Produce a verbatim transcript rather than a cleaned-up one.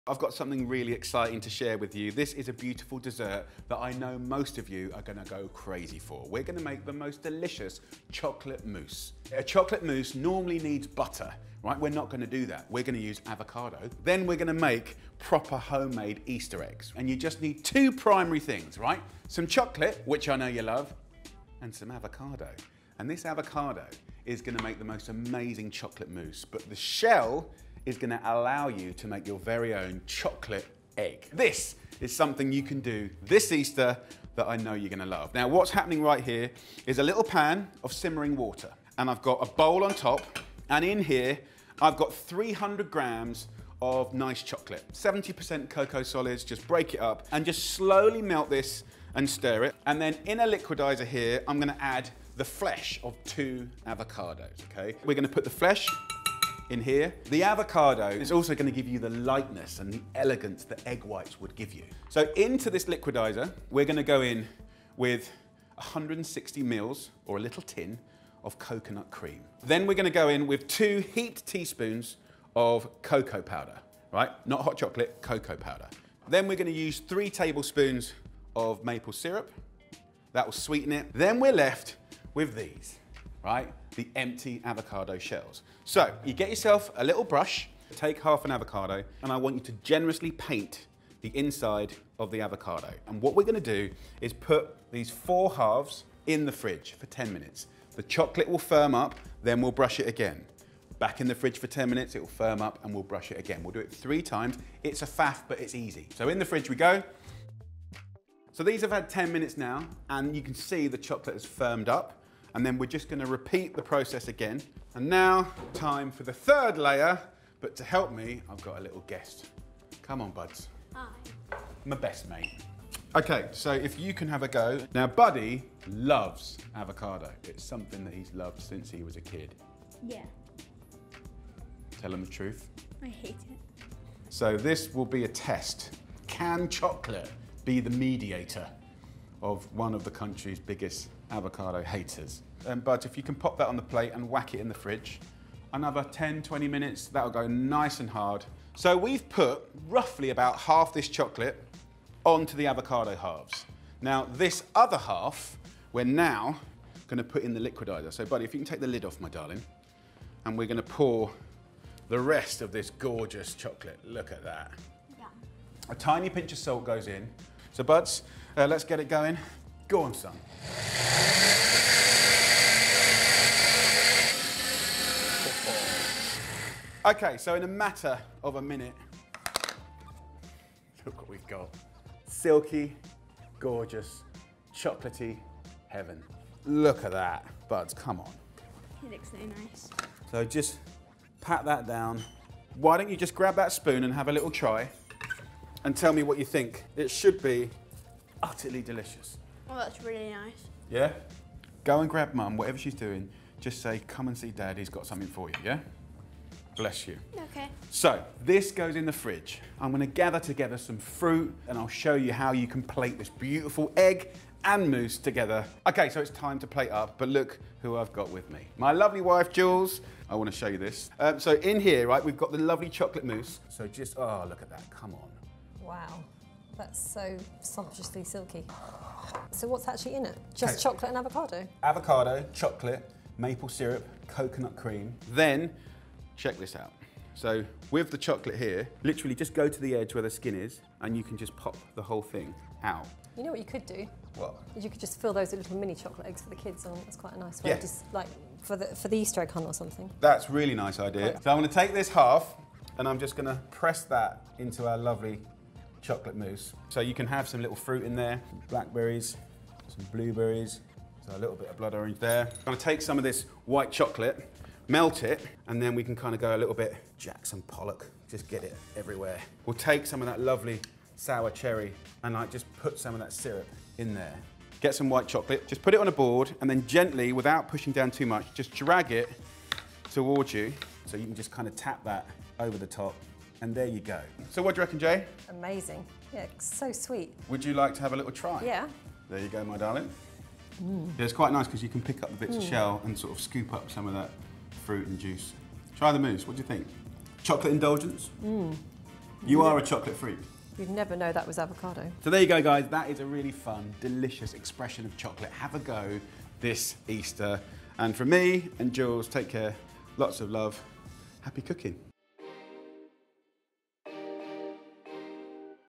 I've got something really exciting to share with you. This is a beautiful dessert that I know most of you are gonna go crazy for. We're gonna make the most delicious chocolate mousse. A chocolate mousse normally needs butter, right? We're not gonna do that. We're gonna use avocado. Then we're gonna make proper homemade Easter eggs. And you just need two primary things, right? Some chocolate, which I know you love, and some avocado. And this avocado is gonna make the most amazing chocolate mousse, but the shell is going to allow you to make your very own chocolate egg. This is something you can do this Easter that I know you're going to love. Now, what's happening right here is a little pan of simmering water, and I've got a bowl on top, and in here I've got three hundred grams of nice chocolate, seventy percent cocoa solids. Just break it up and just slowly melt this and stir it. And then in a liquidizer here, I'm going to add the flesh of two avocados, okay? We're going to put the flesh in here. The avocado is also going to give you the lightness and the elegance that egg whites would give you. So into this liquidizer, we're going to go in with one hundred sixty mils, or a little tin, of coconut cream. Then we're going to go in with two heaped teaspoons of cocoa powder, right? Not hot chocolate, cocoa powder. Then we're going to use three tablespoons of maple syrup. That will sweeten it. Then we're left with these, right? The empty avocado shells. So you get yourself a little brush, take half an avocado, and I want you to generously paint the inside of the avocado. And what we're gonna do is put these four halves in the fridge for ten minutes. The chocolate will firm up, then we'll brush it again. Back in the fridge for ten minutes, it will firm up and we'll brush it again. We'll do it three times. It's a faff, but it's easy. So in the fridge we go. So these have had ten minutes now, and you can see the chocolate has firmed up. And then we're just going to repeat the process again. And now, time for the third layer. But to help me, I've got a little guest. Come on, Buds. Hi. My best mate. Okay, so if you can have a go. Now, Buddy loves avocado. It's something that he's loved since he was a kid. Yeah. Tell him the truth. I hate it. So this will be a test. Can chocolate be the mediator of one of the country's biggest avocado haters? And Buds, if you can pop that on the plate and whack it in the fridge, another ten, twenty minutes, that'll go nice and hard. So we've put roughly about half this chocolate onto the avocado halves. Now this other half, we're now gonna put in the liquidizer. So Buddy, if you can take the lid off, my darling, and we're gonna pour the rest of this gorgeous chocolate. Look at that. Yeah. A tiny pinch of salt goes in. So Buds, uh, let's get it going. Go on, son. Okay, so in a matter of a minute, look what we've got. Silky, gorgeous, chocolatey heaven. Look at that. Buds, come on. It looks so nice. So just pat that down. Why don't you just grab that spoon and have a little try and tell me what you think. It should be utterly delicious. Oh, that's really nice. Yeah? Go and grab Mum, whatever she's doing, just say, come and see Dad, he's got something for you, yeah? Bless you. Okay. So, this goes in the fridge. I'm gonna gather together some fruit and I'll show you how you can plate this beautiful egg and mousse together. Okay, so it's time to plate up, but look who I've got with me. My lovely wife, Jules. I wanna show you this. Um, so in here, right, we've got the lovely chocolate mousse. So just, oh, look at that, come on. Wow, that's so sumptuously silky. So what's actually in it? Just Okay. chocolate and avocado? Avocado, chocolate, maple syrup, coconut cream. Then, check this out. So with the chocolate here, literally just go to the edge where the skin is and you can just pop the whole thing out. You know what you could do? What? Is you could just fill those with little mini chocolate eggs for the kids, and it's quite a nice way, Yeah. just like for the for the Easter egg hunt or something. That's a really nice idea. So I'm gonna take this half and I'm just gonna press that into our lovely chocolate mousse. So you can have some little fruit in there, some blackberries, some blueberries, so a little bit of blood orange there. I'm gonna take some of this white chocolate, melt it, and then we can kind of go a little bit Jackson Pollock, just get it everywhere. We'll take some of that lovely sour cherry and like just put some of that syrup in there. Get some white chocolate, just put it on a board and then gently, without pushing down too much, just drag it towards you. So you can just kind of tap that over the top and there you go. So what do you reckon, Jay? Amazing. Yeah, it's so sweet. Would you like to have a little try? Yeah. There you go, my darling. Mm. Yeah, it's quite nice because you can pick up the bits mm. of shell and sort of scoop up some of that fruit and juice. Try the mousse, what do you think? Chocolate indulgence? Mm. You are a chocolate freak. You'd never know that was avocado. So there you go, guys. That is a really fun, delicious expression of chocolate. Have a go this Easter. And from me and Jules, take care. Lots of love. Happy cooking.